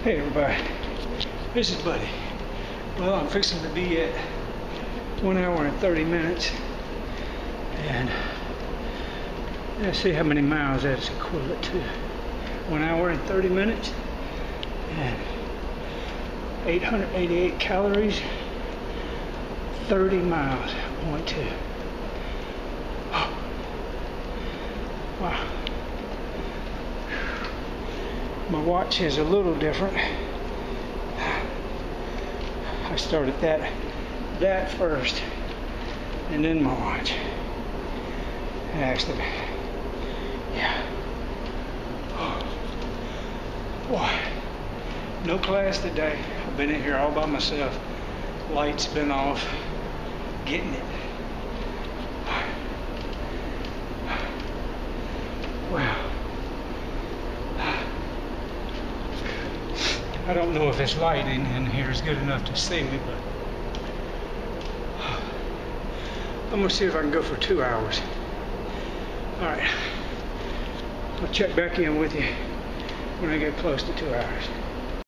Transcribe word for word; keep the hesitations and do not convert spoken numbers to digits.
Hey everybody, this is Buddy. Well, I'm fixing to be at one hour and thirty minutes, and let's see how many miles that's equivalent to. One hour and thirty minutes, and eight hundred eighty-eight calories, thirty miles, point two. Oh. Wow. My watch is a little different. I started that that first, and then my watch. Actually, yeah. Oh. Boy, no class today. I've been in here all by myself. Lights been off. Getting it. Wow. I don't know if this lighting in here is good enough to see me, but I'm gonna see if I can go for two hours. All right, I'll check back in with you when I get close to two hours.